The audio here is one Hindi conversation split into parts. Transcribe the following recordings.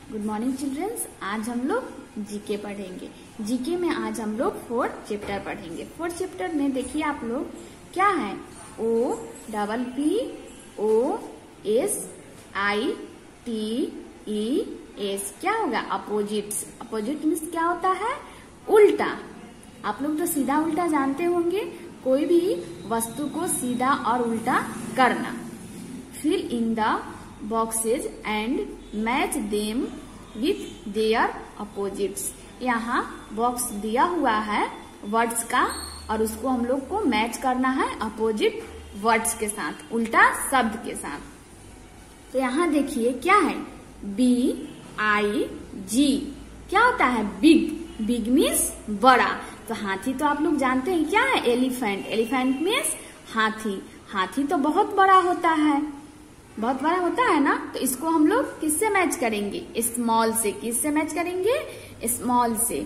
Good morning children's. आज हम लोग जीके पढ़ेंगे। जीके में आज हम लोग 4th चैप्टर पढ़ेंगे। 4th चैप्टर में देखिए आप लोग क्या है, O double P O S I T E S क्या होगा, अपोजिट्स। अपोजिट मीन्स क्या होता है, उल्टा। आप लोग तो सीधा उल्टा जानते होंगे, कोई भी वस्तु को सीधा और उल्टा करना। Fill in the boxes and match them with their opposites. यहाँ बॉक्स दिया हुआ है वर्ड्स का और उसको हम लोग को मैच करना है अपोजिट वर्ड्स के साथ, उल्टा शब्द के साथ। तो यहाँ देखिए क्या है, BIG क्या होता है, बिग। बिग मीन्स बड़ा। तो हाथी तो आप लोग जानते हैं क्या है, एलिफेंट। एलिफेंट मीन्स हाथी। हाथी तो बहुत बड़ा होता है, बहुत बड़ा होता है ना। तो इसको हम लोग किससे मैच करेंगे, स्मॉल से। किससे मैच करेंगे, स्मॉल से।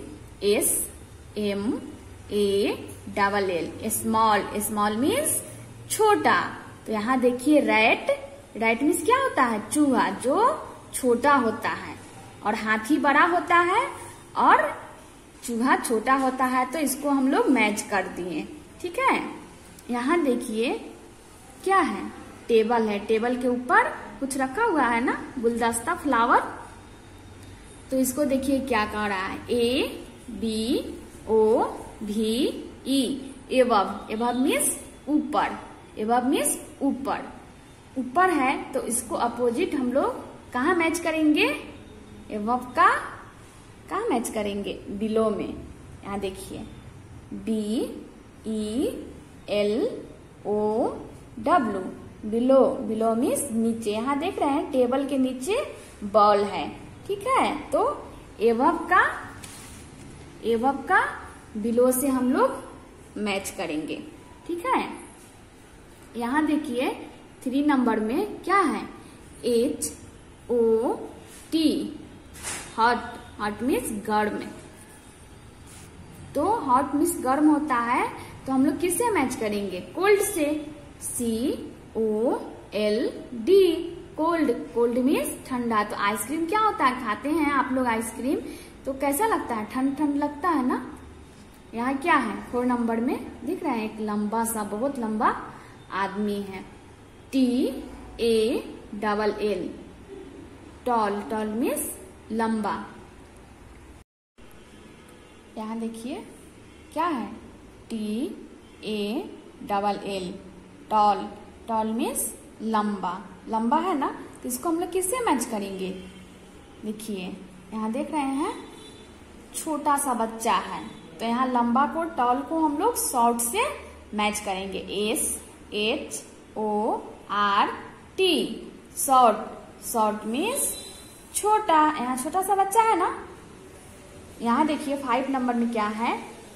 SMALL small. स्मॉल मीन्स छोटा। तो यहाँ देखिए रैट। रैट मीन्स क्या होता है, चूहा, जो छोटा होता है। और हाथी बड़ा होता है और चूहा छोटा होता है। तो इसको हम लोग मैच कर दिए, ठीक है। यहाँ देखिए क्या है, टेबल है। टेबल के ऊपर कुछ रखा हुआ है ना, गुलदस्ता, फ्लावर। तो इसको देखिए क्या कर रहा है, ABOVE एबव। एबव मीन्स ऊपर। एबव मीन्स ऊपर। ऊपर है तो इसको अपोजिट हम लोग कहाँ मैच करेंगे, एबव का कहाँ मैच करेंगे, बिलो में। यहाँ देखिए BELOW बिलो। बिलो मीन्स नीचे। यहाँ देख रहे हैं टेबल के नीचे बॉल है, ठीक है। तो एबव का बिलो से हम लोग मैच करेंगे, ठीक है। यहाँ देखिए 3 नंबर में क्या है, HOT हॉट। हॉट मीन्स गर्म। तो हॉट मीन्स गर्म होता है, तो हम लोग किससे मैच करेंगे, कोल्ड से। COLD cold. कोल्ड मीन्स ठंडा। तो आइसक्रीम क्या होता है, खाते हैं आप लोग आइसक्रीम, तो कैसा लगता है, ठंड ठंड लगता है ना। यहाँ क्या है 4 नंबर में दिख रहा है, एक लंबा सा, बहुत लंबा आदमी है। TALL toll. टॉल मीन्स लंबा। यहाँ देखिए क्या है, TALL टॉल। टॉल मीन्स लंबा। लंबा है ना, तो इसको हम लोग किससे मैच करेंगे, देखिए यहाँ देख रहे हैं छोटा सा बच्चा है। तो यहाँ लंबा को, टॉल को हम लोग शॉर्ट से मैच करेंगे, SHORT शॉर्ट। शॉर्ट मीन्स छोटा। यहाँ छोटा सा बच्चा है ना। यहाँ देखिए 5 नंबर में क्या है,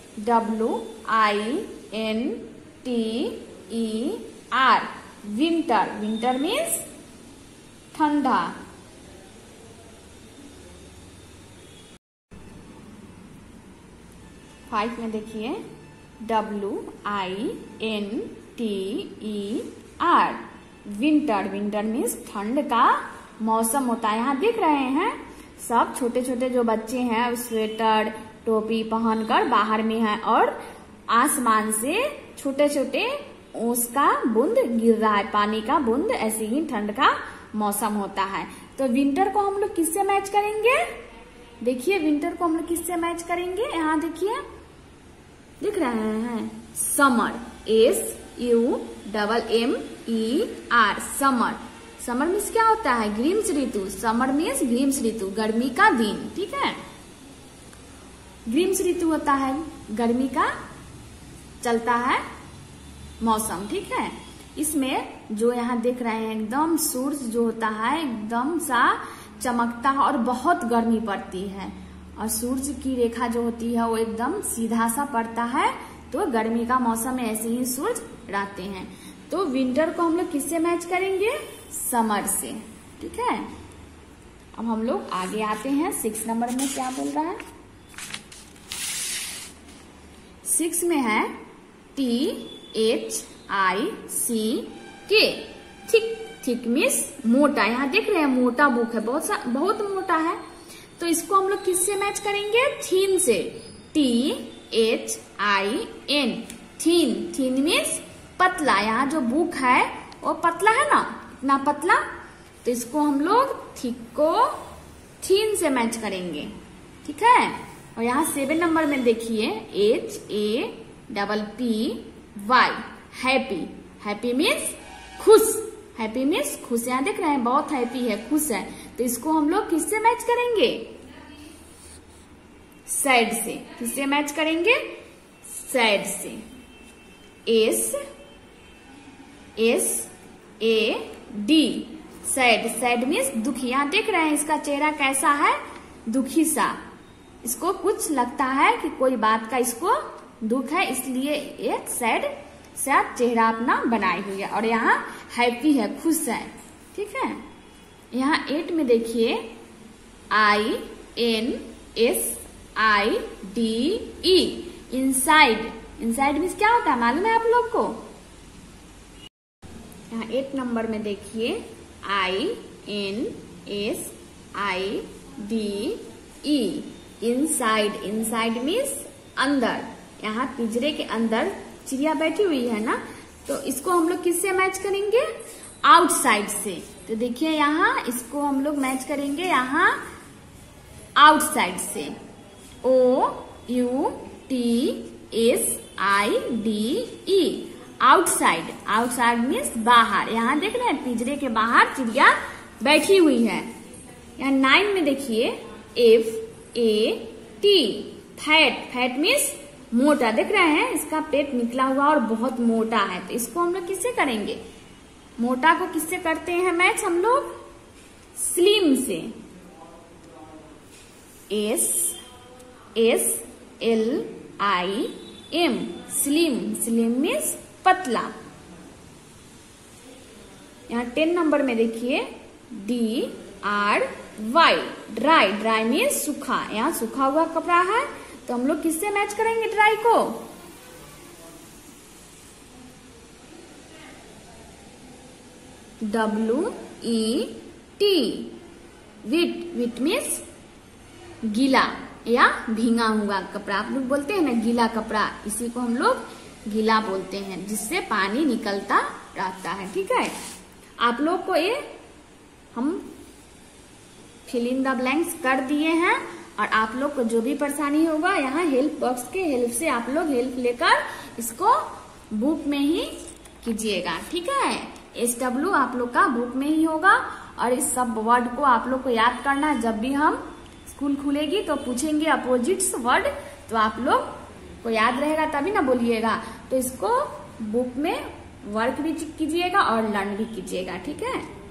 WINTER विंटर। विंटर मीन्स ठंडा। फाइव में देखिए WINTER विंटर। विंटर मीन्स ठंड का मौसम होता है। यहाँ देख रहे हैं सब छोटे छोटे जो बच्चे हैं स्वेटर टोपी पहनकर बाहर में है और आसमान से छोटे छोटे उसका बूंद गिर रहा है, पानी का बूंद। ऐसे ही ठंड का मौसम होता है। तो विंटर को हम लोग किससे मैच करेंगे, देखिए विंटर को हम लोग किससे मैच करेंगे, यहाँ देखिए दिख रहे हैं summer. SUMMER summer. Summer means क्या होता है, ग्रीष्म ऋतु। समर मीन्स ग्रीष्म ऋतु, गर्मी का दिन, ठीक है। ग्रीष्म ऋतु होता है, गर्मी का चलता है मौसम, ठीक है। इसमें जो यहाँ देख रहे हैं एकदम सूरज जो होता है एकदम सा चमकता है और बहुत गर्मी पड़ती है। और सूरज की रेखा जो होती है वो एकदम सीधा सा पड़ता है। तो गर्मी का मौसम में ऐसे ही सूरज रहते हैं। तो विंटर को हम लोग किससे मैच करेंगे, समर से, ठीक है। अब हम लोग आगे आते हैं 6 नंबर में क्या बोल रहा है। 6 में है THICK थिक। थिक मीन्स मोटा। यहाँ देख रहे हैं मोटा बुक है, बहुत मोटा है। तो इसको हम लोग किससे मैच करेंगे? थीन से। THIN, थीन। थीन मीन्स पतला। यहाँ जो बुक है वो पतला है ना, इतना पतला, तो इसको हम लोग थिक को थीन से मैच करेंगे, ठीक है। और यहाँ 7 नंबर में देखिए HAPPY, हैप्पी। हैप्पी मीन्स खुश। हैप्पी मीन्स खुश। यहाँ देख रहे हैं बहुत हैप्पी है, खुश है, तो इसको हम लोग किससे मैच करेंगे? सैड से। किससे मैच करेंगे? सैड से। SAD, sad. सैड मीन्स दुखी। यहाँ देख रहे हैं इसका चेहरा कैसा है? दुखी सा। इसको कुछ लगता है कि कोई बात का इसको दुख है, इसलिए एक सैड सा चेहरा अपना बनाई हुई है। और यहाँ हैप्पी है, खुश है, ठीक है। यहाँ 8 में देखिए INSIDE, इनसाइड। इनसाइड मीन्स क्या होता है मालूम है आप लोग को? यहाँ 8 नंबर में देखिए INSIDE, इनसाइड। इनसाइड मीन्स अंदर। यहाँ पिंजरे के अंदर चिड़िया बैठी हुई है ना, तो इसको हम लोग किससे मैच करेंगे? आउटसाइड से। तो देखिए यहाँ इसको हम लोग मैच करेंगे यहाँ आउटसाइड से। OUTSIDE, outside. आउटसाइड मीन्स बाहर। यहाँ देख रहे हैं पिंजरे के बाहर चिड़िया बैठी हुई है। यहाँ 9 में देखिए FAT, फैट। फैट मीन्स मोटा। देख रहे हैं इसका पेट निकला हुआ और बहुत मोटा है, तो इसको हम लोग किससे करेंगे? मोटा को किससे करते हैं मैच हम लोग? स्लिम से। SLIM, slim. स्लिम मीन्स पतला। यहाँ 10 नंबर में देखिए DRY, ड्राई। ड्राई मीन्स सूखा। यहाँ सूखा हुआ कपड़ा है, तो हम लोग किससे मैच करेंगे ड्राई को? WET, विट। विट मीन्स गीला या भींगा हुआ कपड़ा। आप लोग बोलते हैं ना गीला कपड़ा, इसी को हम लोग गीला बोलते हैं, जिससे पानी निकलता रहता है, ठीक है। आप लोग को ये हम फिल इन द ब्लैंक्स कर दिए हैं, और आप लोग को जो भी परेशानी होगा यहाँ हेल्प बॉक्स के हेल्प से आप लोग हेल्प लेकर इसको बुक में ही कीजिएगा, ठीक है। SW आप लोग का बुक में ही होगा, और इस सब वर्ड को आप लोग को याद करना है। जब भी हम स्कूल खुलेगी तो पूछेंगे अपोजिट्स वर्ड, तो आप लोग को याद रहेगा तभी ना बोलिएगा। तो इसको बुक में वर्क भी कीजिएगा और लर्न भी कीजिएगा, ठीक है।